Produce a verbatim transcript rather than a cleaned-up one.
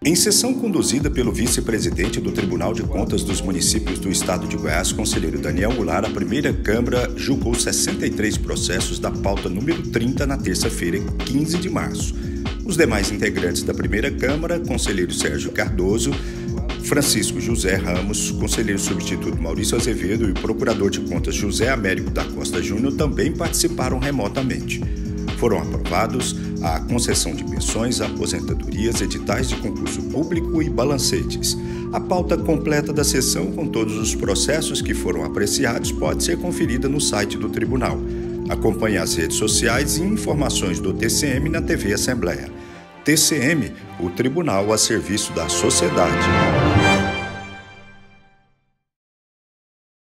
Em sessão conduzida pelo vice-presidente do Tribunal de Contas dos Municípios do Estado de Goiás, conselheiro Daniel Goulart, a primeira Câmara julgou sessenta e três processos da pauta número trinta na terça-feira, quinze de março. Os demais integrantes da primeira Câmara, conselheiro Sérgio Cardoso, Francisco José Ramos, conselheiro substituto Maurício Azevedo e o procurador de contas José Américo da Costa Júnior também participaram remotamente. Foram aprovados a concessão de pensões, aposentadorias, editais de concurso público e balancetes. A pauta completa da sessão com todos os processos que foram apreciados pode ser conferida no site do Tribunal. Acompanhe as redes sociais e informações do T C M na T V Assembleia. T C M, o Tribunal a serviço da sociedade.